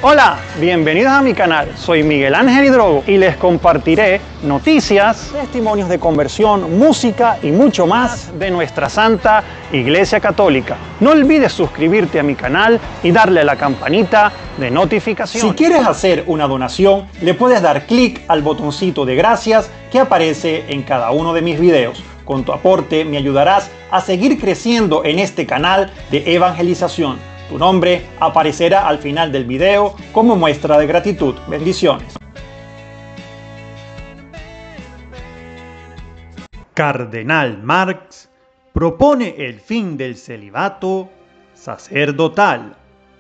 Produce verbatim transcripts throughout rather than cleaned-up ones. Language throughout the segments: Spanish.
Hola, bienvenidos a mi canal, soy Miguel Ángel Hidrogo y les compartiré noticias, testimonios de conversión, música y mucho más de nuestra Santa Iglesia Católica. No olvides suscribirte a mi canal y darle a la campanita de notificación. Si quieres hacer una donación, le puedes dar clic al botoncito de gracias que aparece en cada uno de mis videos. Con tu aporte me ayudarás a seguir creciendo en este canal de evangelización. Tu nombre aparecerá al final del video como muestra de gratitud. Bendiciones. Cardenal Marx propone el fin del celibato sacerdotal.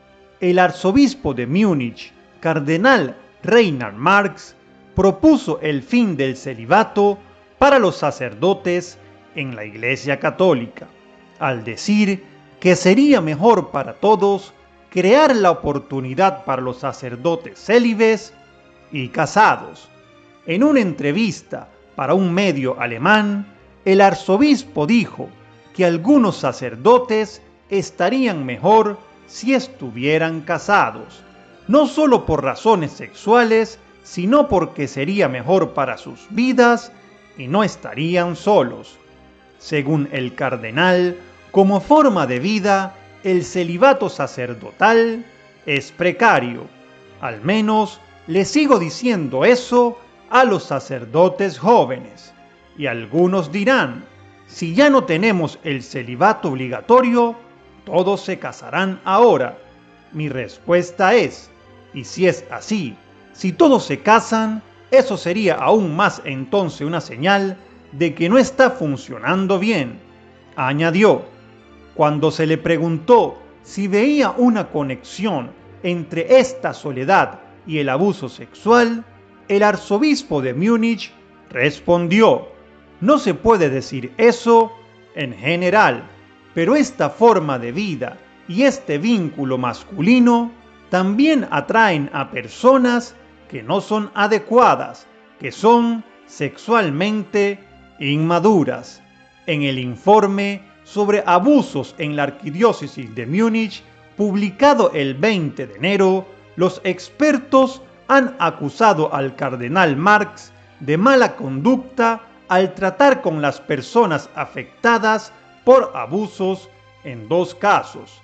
El arzobispo de Múnich, Cardenal Reinhard Marx, propuso el fin del celibato para los sacerdotes en la Iglesia Católica, al decir que sería mejor para todos crear la oportunidad para los sacerdotes célibes y casados. En una entrevista para un medio alemán, el arzobispo dijo que algunos sacerdotes estarían mejor si estuvieran casados, no solo por razones sexuales, sino porque sería mejor para sus vidas y no estarían solos. Según el cardenal, como forma de vida, el celibato sacerdotal es precario. Al menos le sigo diciendo eso a los sacerdotes jóvenes. Y algunos dirán, si ya no tenemos el celibato obligatorio, todos se casarán ahora. Mi respuesta es, y si es así, si todos se casan, eso sería aún más entonces una señal de que no está funcionando bien. Añadió, cuando se le preguntó si veía una conexión entre esta soledad y el abuso sexual, el arzobispo de Múnich respondió, no se puede decir eso en general, pero esta forma de vida y este vínculo masculino también atraen a personas que no son adecuadas, que son sexualmente inmaduras. En el informe sobre abusos en la arquidiócesis de Múnich, publicado el veinte de enero, los expertos han acusado al cardenal Marx de mala conducta al tratar con las personas afectadas por abusos en dos casos.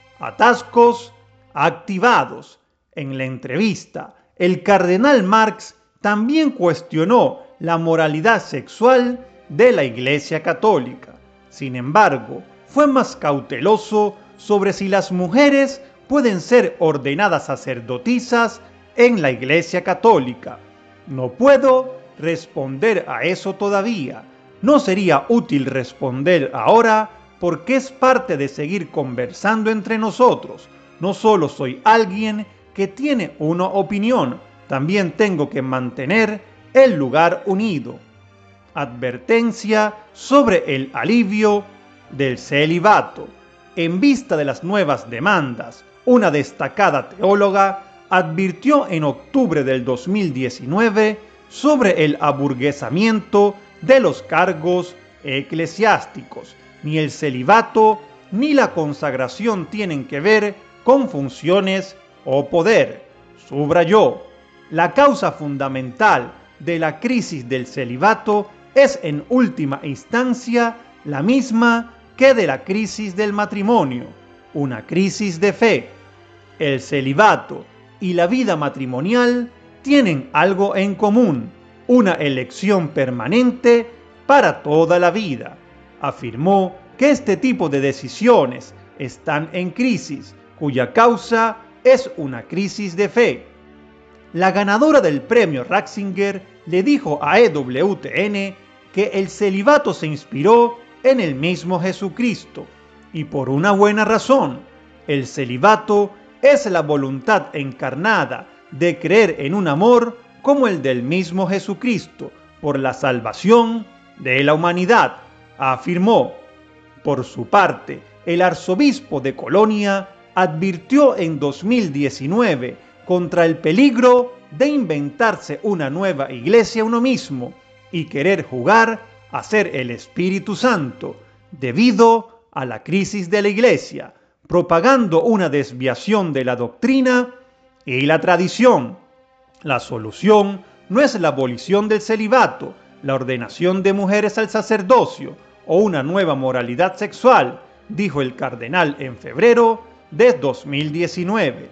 Atascos activados. En la entrevista, el cardenal Marx también cuestionó la moralidad sexual de la Iglesia Católica. Sin embargo, fue más cauteloso sobre si las mujeres pueden ser ordenadas sacerdotisas en la Iglesia Católica. No puedo responder a eso todavía. No sería útil responder ahora porque es parte de seguir conversando entre nosotros. No solo soy alguien que tiene una opinión, también tengo que mantener el lugar unido. Advertencia sobre el alivio del celibato. En vista de las nuevas demandas, una destacada teóloga advirtió en octubre del dos mil diecinueve sobre el aburguesamiento de los cargos eclesiásticos. Ni el celibato ni la consagración tienen que ver con funciones o poder. Subrayó, la causa fundamental de la crisis del celibato es en última instancia la misma que de la crisis del matrimonio, una crisis de fe. El celibato y la vida matrimonial tienen algo en común, una elección permanente para toda la vida. Afirmó que este tipo de decisiones están en crisis, cuya causa es una crisis de fe. La ganadora del premio Ratzinger le dijo a E W T N que el celibato se inspiró en el mismo Jesucristo, y por una buena razón. El celibato es la voluntad encarnada de creer en un amor como el del mismo Jesucristo, por la salvación de la humanidad, afirmó. Por su parte, el arzobispo de Colonia advirtió en dos mil diecinueve contra el peligro de inventarse una nueva iglesia uno mismo y querer jugar a ser el Espíritu Santo, debido a la crisis de la iglesia, propagando una desviación de la doctrina y la tradición. La solución no es la abolición del celibato, la ordenación de mujeres al sacerdocio o una nueva moralidad sexual, dijo el cardenal en febrero de dos mil diecinueve.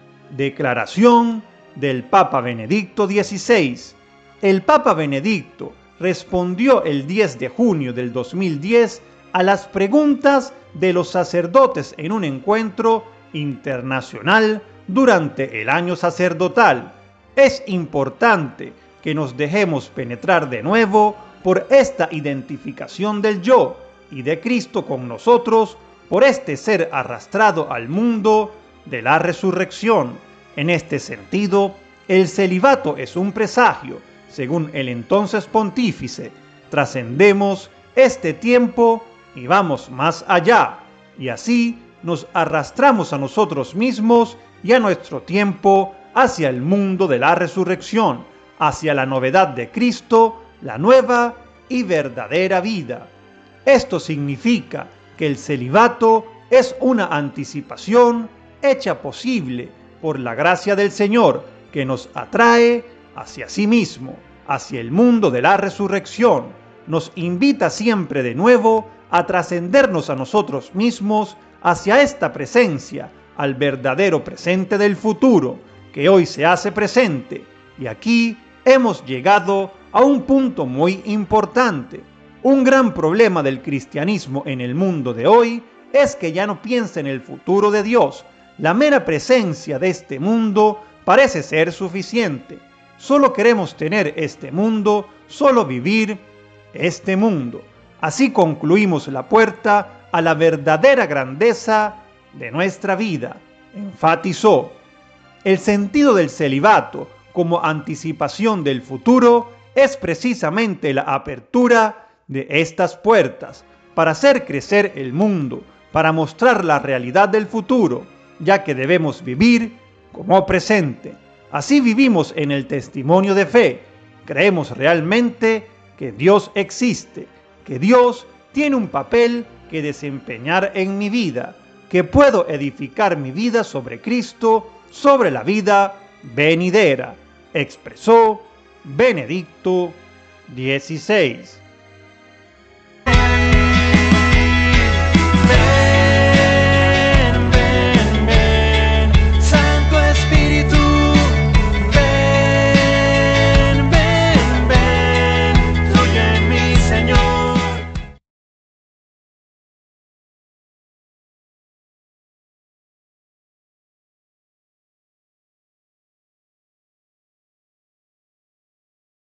Declaración del Papa Benedicto dieciséis. El Papa Benedicto respondió el diez de junio del dos mil diez a las preguntas de los sacerdotes en un encuentro internacional durante el año sacerdotal. Es importante que nos dejemos penetrar de nuevo por esta identificación del yo y de Cristo con nosotros, por este ser arrastrado al mundo de la resurrección. En este sentido, el celibato es un presagio, según el entonces pontífice. Trascendemos este tiempo y vamos más allá, y así nos arrastramos a nosotros mismos y a nuestro tiempo hacia el mundo de la resurrección, hacia la novedad de Cristo, la nueva y verdadera vida. Esto significa que el celibato es una anticipación hecha posible por la gracia del Señor, que nos atrae hacia sí mismo, hacia el mundo de la resurrección. Nos invita siempre de nuevo a trascendernos a nosotros mismos hacia esta presencia, al verdadero presente del futuro, que hoy se hace presente. Y aquí hemos llegado a un punto muy importante. Un gran problema del cristianismo en el mundo de hoy es que ya no piensa en el futuro de Dios. La mera presencia de este mundo parece ser suficiente. Solo queremos tener este mundo, solo vivir este mundo. Así concluimos la puerta a la verdadera grandeza de nuestra vida, enfatizó. El sentido del celibato como anticipación del futuro es precisamente la apertura de estas puertas para hacer crecer el mundo, para mostrar la realidad del futuro, ya que debemos vivir como presente. Así vivimos en el testimonio de fe. Creemos realmente que Dios existe, que Dios tiene un papel que desempeñar en mi vida, que puedo edificar mi vida sobre Cristo, sobre la vida venidera, expresó Benedicto dieciséis.